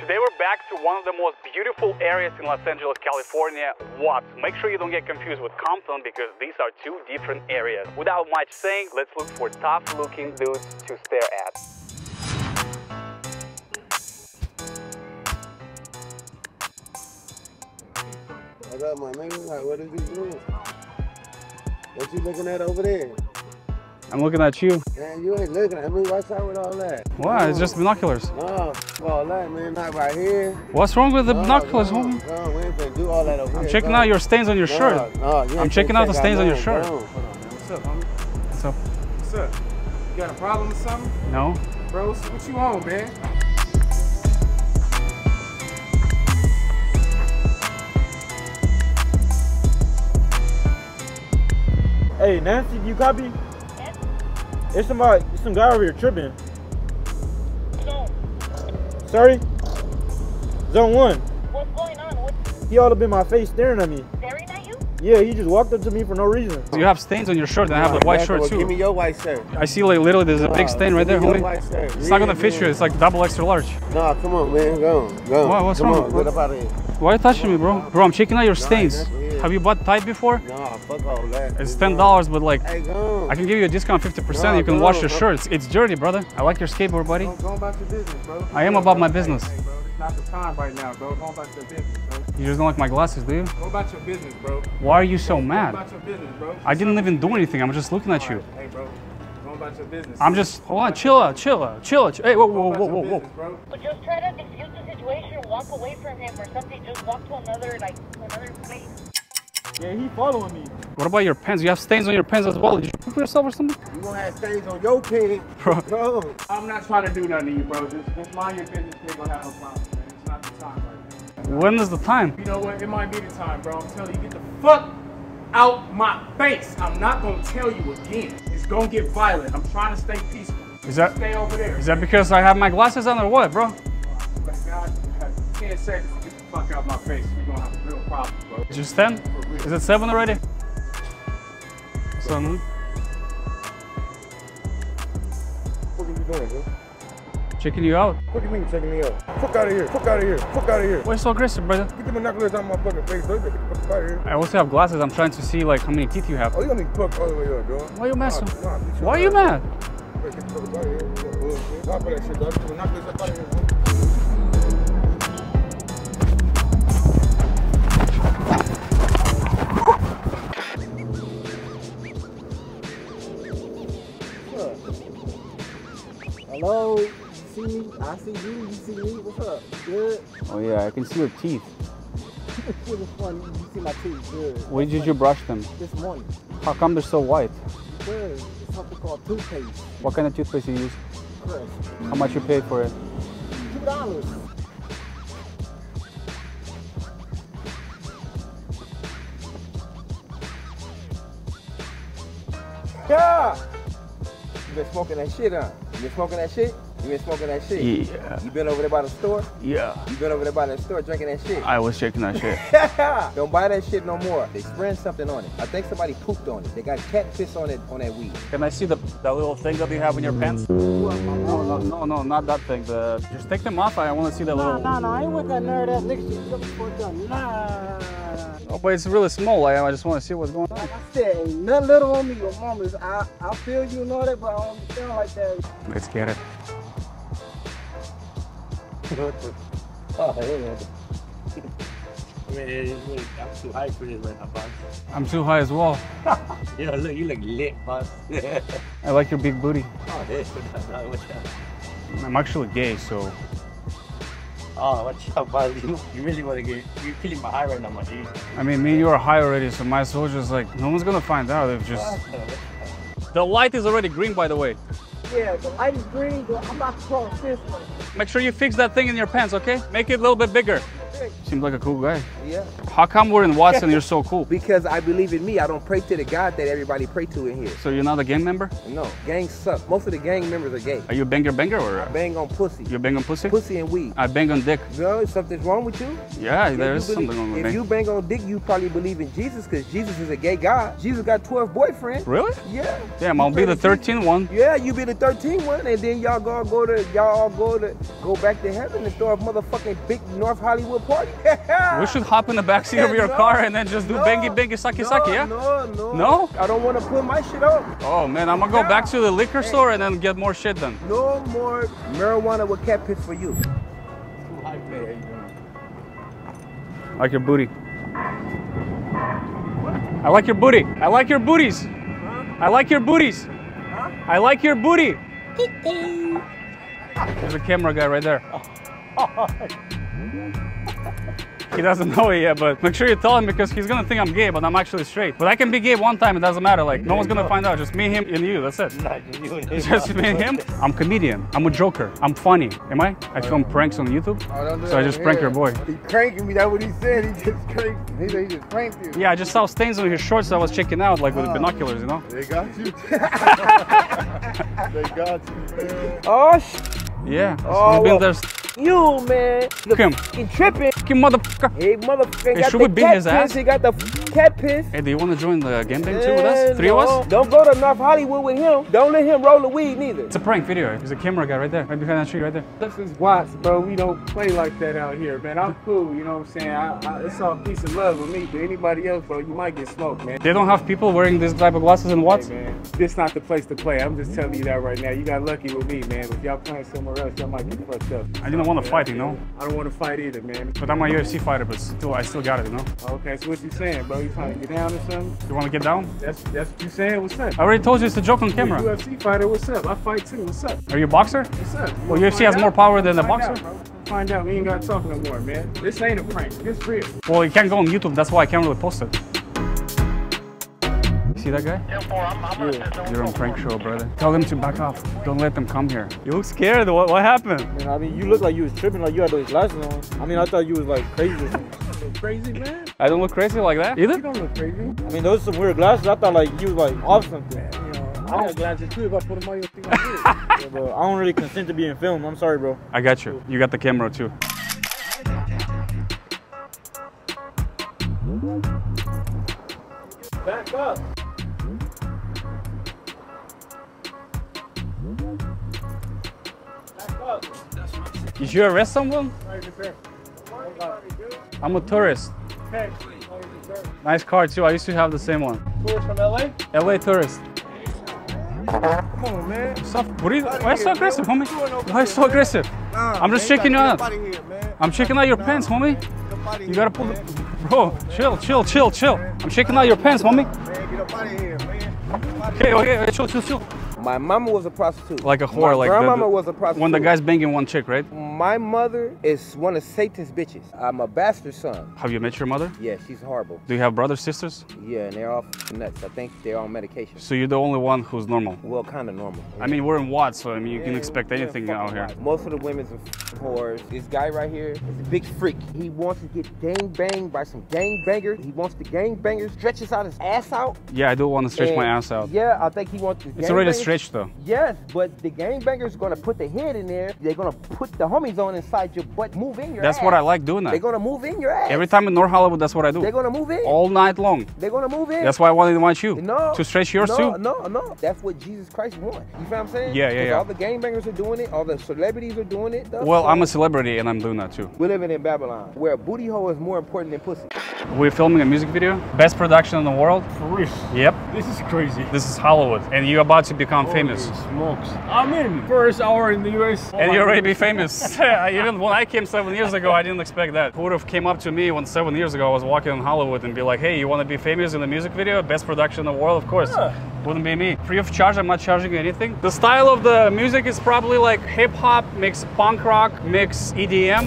Today we're back to one of the most beautiful areas in Los Angeles, California, Watts. Make sure you don't get confused with Compton because these are two different areas. Without much saying, let's look for tough-looking dudes to stare at. What up, my nigga? Like, what is he doing? What you looking at over there? I'm looking at you. Man, you ain't looking at me. Watch out with all that. Why? It's just binoculars. No, all that, man. Not right here. What's wrong with the binoculars, homie? No, we ain't finna do all that over here. I'm checking out your stains on your shirt. No, you ain't I'm checking out the stains on your none, shirt. bro. Hold on, man. What's up, homie? What's up? What's up? You got a problem or something? No. Bro, what you on, man? Hey, Nancy, do you copy? Yes. There's some guy over here tripping. No. Sorry? Zone 1. What's going on? What's He all up in my face staring at me. staring at you? Yeah, he just walked up to me for no reason. You have stains on your shirt and I have the white shirt Give me too. your white shirt. I see like literally there's a big stain right there, Give me homie. your white shirt. It's not gonna fit you, it's like double extra large. Nah, come on, man. Go on. Go on. What? What's come wrong? on. Get up out of here. Why are you touching me, bro? Bro, I'm checking out your stains. that's weird. Have you bought Tide before? Nah, fuck all that. It's $10, but like, Hey, go on. I can give you a discount 50%. No, You can no, wash your bro. shirts. It's dirty, brother. I like your skateboard, buddy. Go about your business, bro. I am about my business. Hey, bro, it's not the time right now, bro. Go about your business, bro. You just don't like my glasses, do you? Go about your business, bro. Why are you so Go mad? about your business, bro. I didn't even do anything. I'm just looking at you. Hey, bro. Go about your business. I'm just, hold on, chill out. Hey, whoa, whoa, Go whoa, about whoa, your whoa. business, bro. But just try to defuse the situation, walk away from him or something. Just walk to another, to another place. Yeah, he following me. What about your pens? You have stains on your pens as well. Did you poop yourself or something? You gonna have stains on your pen. Bro. Go on. I'm not trying to do nothing to you, bro. Just mind your business. You ain't gonna have no problem, man. It's not the time right now. When is the time? You know what? It might be the time, bro. I'm telling you, get the fuck out my face. I'm not gonna tell you again. It's gonna get violent. I'm trying to stay peaceful. Is that Stay over there. is that because I have my glasses on or what, bro? But God, 10 seconds to get the fuck out my face. We're gonna have a real problem, bro. Just 10? Is it 7 already? Son, What are you doing, bro? checking you out. What do you mean checking me out? Fuck out of here. Fuck out of here. Fuck out of here. Why you so aggressive, brother? Get the binoculars out of my fucking face, bro. Get the fuck out of here. I also have glasses. I'm trying to see like how many teeth you have. Oh, you gonna be fucked all the way up, bro. Why you messing? Nah, Why are you mad? Get the fuck out of here. Stop that shit, dog. Get the binoculars up out of here, bro. Hello? You see me? I see you. You see me? What's up? Good? Oh yeah, I can see your teeth. It was funny. You see my teeth. Good. When did you brush them? This morning. How come they're so white? Good. It's something called toothpaste. What kind of toothpaste you use? Crest. How much you paid for it? $2. Yeah! You been smoking that shit, huh? You been smoking that shit? You been smoking that shit? Yeah. You been over there by the store? Yeah. You been over there by the store drinking that shit? I was checking that shit. Don't buy that shit no more. They spraying something on it. I think somebody pooped on it. They got cat piss on it, on that weed. Can I see that little thing that you have in your pants? No, not that thing. Just take them off. I want to see that little. Nah, I ain't with that nerd ass nigga shit. You got me fucked up. Nah. Oh, but it's really small. I just want to see what's going on. Like I said, ain't nothing little on me. Your mama's. I feel you and all that, but I don't understand like that. Let's get it. Oh, yeah. Man, I'm too high for this right now, boss. I'm too high as well. Yeah, look, you look lit, boss. I like your big booty. Oh, this, what's up? I'm actually gay, so. Oh, what's up, boss? You really want to get, you're killing my eye right now, my G. I mean, me and you are high already, so might as well just like, no one's gonna find out if just. The light is already green, by the way. Yeah, the light is green, but I'm about to cross this one. Make sure you fix that thing in your pants, okay? Make it a little bit bigger. thing. Seems like a cool guy. Yeah. How come we're in Watts and you're so cool? Because I believe in me. I don't pray to the God that everybody pray to in here. So you're not a gang member? No, gangs suck. Most of the gang members are gay. Are you a banger or? Bang on pussy. You bang on pussy? Pussy and weed. I bang on dick. No, something's wrong with you? Yeah, there If is you something believe- wrong with If me. you bang on dick, you probably believe in Jesus because Jesus is a gay God. Jesus got 12 boyfriends. Really? Yeah. Damn, You I'll be pray the to Jesus. 13th one. Yeah, you be the 13th one, and then y'all go back to heaven and throw a motherfucking big North Hollywood party. We should hop in the backseat of your No, car and then just do no, bangy, sucky, sucky, yeah? No. No? I don't want to put my shit on. Oh man, I'm gonna go back to the liquor store and then get more shit done. No more marijuana with cat piss for you. I like your booty. I like your booty. I like your booties. I like your booties. I like your booty. There's a camera guy right there. He doesn't know it yet, but make sure you tell him because he's gonna think I'm gay, but I'm actually straight. But I can be gay one time, it doesn't matter. Like, no one's gonna find out. Just me, him, and you. That's it. Just me and him. I'm comedian. I'm a joker. I'm funny. Am I? I film pranks on YouTube. So I just prank your boy. He cranking me. That's what he said. He just cranked. He said he just pranked you. Yeah, I just saw stains on his shorts. So I was checking out, like with the binoculars, you know. They got you. They got you, man. Oh, Yeah. Oh, He's been well. there. you, man. Look him. Fucking tripping. Fucking motherfucker. Hey, motherfucker. Hey, got should the we beat cat his ass? piss. He got the cat piss. Hey, do you want to join the gangbang too with us? Three of us? Don't go to North Hollywood with him. Don't let him roll the weed neither. It's a prank video. There's a camera guy right there. Right behind that tree right there. This is Watts, bro. We don't play like that out here, man. I'm cool, you know what I'm saying? It's all peace and love with me. But anybody else, bro, you might get smoked, man. They don't have people wearing this type of glasses in Watts? Hey, man, this not the place to play. I'm just telling you that right now. You got lucky with me, man. If y'all playing somewhere else, y'all might get fucked up. I didn't want to fight, you know? I don't want to fight either, man. But I'm a UFC fighter, but still, I still got it, you know? Okay, so what you saying, bro? You trying to get down or something? You want to get down? That's what you saying? What's up? I already told you it's a joke on camera. You a UFC fighter, what's up? I fight too, what's up? Are you a boxer? What's up? Well, UFC has more power than a boxer. Find out, we ain't gotta talk no more, man. This ain't a prank, this real. Well, you can't go on YouTube, that's why I can't really post it. You see that guy? Yeah. You're on prank show, brother. Tell them to back off. Don't let them come here. You look scared. What happened? Man, I mean, you look like you was tripping, like you had those glasses on. I mean, I thought you was like crazy or something. Crazy, man? I don't look crazy like that You either? don't look crazy. I mean, those are some weird glasses. I thought like you was like off something. You know, I got glasses too. If I put them on, you'll think I'm good. Yeah, but I don't really consent to being filmed. I'm sorry, bro. I got you. You got the camera too. Back up. Back up. Did you arrest someone? I'm a tourist. Okay. Nice car too. I used to have the same one. Tourist from LA? LA tourist. Come on, man. Stop. What are you? Why are you so aggressive, homie? Why are you so aggressive? I'm just checking you out. I'm checking out your pants, homie. You gotta pull the... Bro, chill. I'm checking out your pants, homie. Okay, chill. My mama was a prostitute. Like a whore, My like grandmama was a prostitute. when the guy's banging one chick, right? My mother is one of Satan's bitches. I'm a bastard son. Have you met your mother? Yeah, she's horrible. Do you have brothers, sisters? Yeah, and they're all nuts. I think they're on medication. So you're the only one who's normal. Well, kind of normal. I mean, we're in Watts, so I mean, you can Yeah, expect we're anything fucking out here. wild. Most of the women's are whores. This guy right here is a big freak. He wants to get gang banged by some gang bangers. He wants the gang bangers, stretches out his ass out. Yeah, I do want to stretch my and ass out. Yeah, I think he wants the It's already gangbangers- stretched though. Yes, but the gangbangers gonna put the head in there. They're gonna put the homies on inside your butt, move in your That's ass. what I like doing They're that. gonna move in your ass. Every time in North Hollywood, that's what I do. They're gonna move in. All night long. They're gonna move in. That's why I wanted to watch you. No. To stretch yours no, too. No. That's what Jesus Christ wants. You feel what I'm saying? Yeah. 'Cause all the gangbangers are doing it. All the celebrities are doing it. Stuff. Well, So I'm a celebrity and I'm doing that too. we're living in Babylon, where a booty hole is more important than pussy. We're filming a music video. Best production in the world. For real. Yep. This is crazy. This is Hollywood. And you're about to become famous. Smokes. I'm in. First hour in the US. And you already be famous. Even when I came 7 years ago, I didn't expect that. Who would have came up to me when 7 years ago I was walking in Hollywood and be like, hey, you want to be famous in the music video? Best production in the world? Of course. Wouldn't be me. Free of charge, I'm not charging you anything. The style of the music is probably like hip hop, mix punk rock, mix EDM.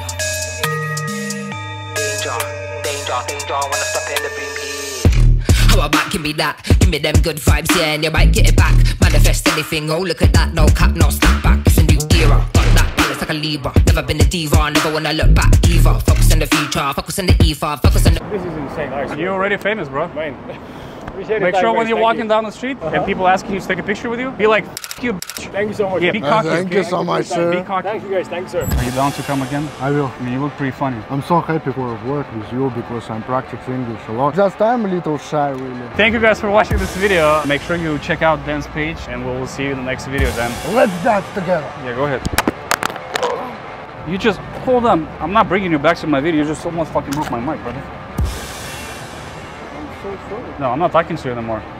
I Power back, give me that. Give me them good vibes, yeah, and you might get it back. Manifest anything, oh look at that. No cap, no snap back. It's a new era. Got that balance like a Libra. Never been a diva, never wanna look back either. Focus on the future, focus on the ether, focus on the... This is insane. Right, You're already famous, bro. man. Make sure when you're walking down the street and people ask you to take a picture with you, be like, "F you, bitch." Thank you so much. Yeah, be cocky. Thank you so much, sir. Be cocky. Thank you guys. Thank you, sir. Are you down to come again? I will. I mean, you look pretty funny. I'm so happy for work with you because I'm practicing English a lot. Just I'm a little shy, really. Thank you guys for watching this video. Make sure you check out Dan's page and we'll see you in the next video, Dan. Let's dance together. Yeah, go ahead. You just, hold on. I'm not bringing you back to my video. You just almost fucking broke my mic, brother. I'm so sorry. No, I'm not talking to you anymore.